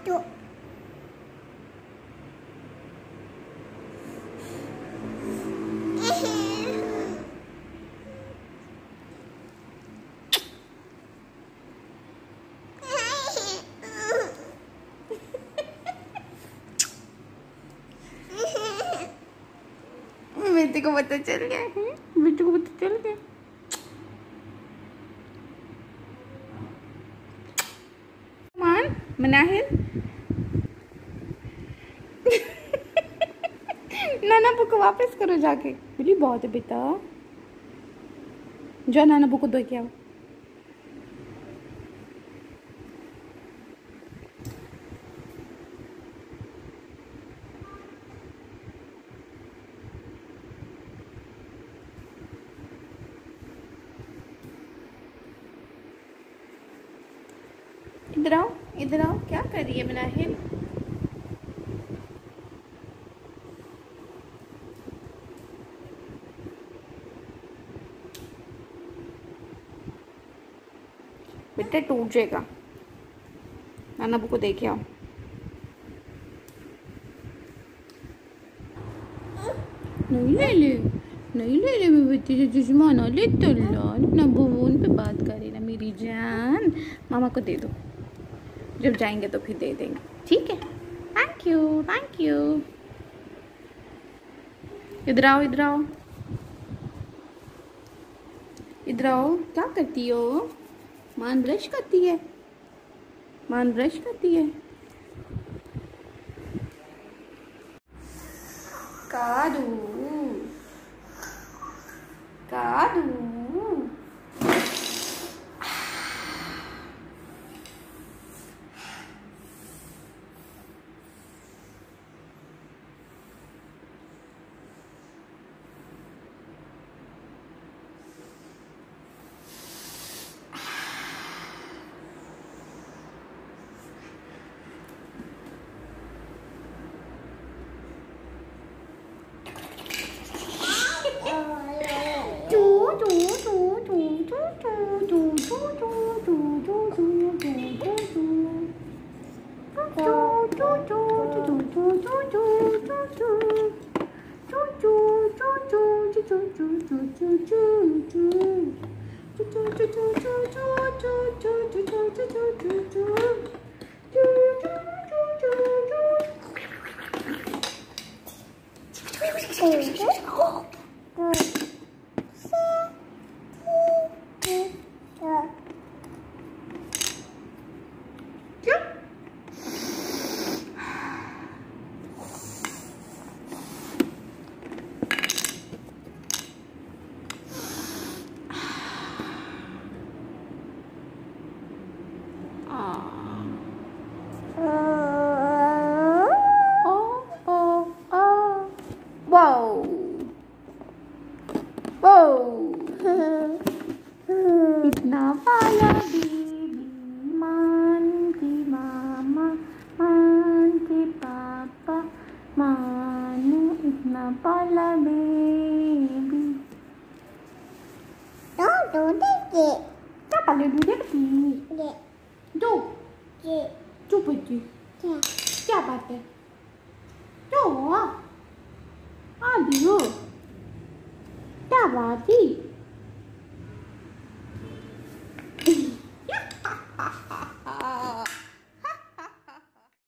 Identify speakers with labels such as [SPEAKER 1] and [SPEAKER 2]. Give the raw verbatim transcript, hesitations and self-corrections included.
[SPEAKER 1] तो बेटे को पता चल गया है, बेटे को पता चल गया। मान मनाहिल नाना बुक को वापस करो जाके। बिल्ली बहुत है बेटा, जो नाना बुक को दो क्या। इधर आओ, इधर आओ, क्या कर रही है मनाहिल? बेटे टूट जाएगा, नाना बुक को देखे आओ। नहीं ले ले, नहीं ले ले मेरे बच्चे से चश्मा ना ले तो ला ना, फोन पे बात करे ना मेरी जान। मामा को दे दो, जब जाएंगे तो फिर दे देंगे, ठीक है? Thank you, thank you. इधर आओ, इधर आओ, इधर आओ। क्या करती हो? मान ब्रश करती है, मान ब्रश करती है। कादू कादू इतना पाला बेबी, मान के मामा, मान के पापा, मानू इतना पाला बेबी। दो दो देखिए, क्या पाले दो देखती? ये दो, ये चुप बच्ची, क्या क्या बात है? दो आ दियो, क्या बात है?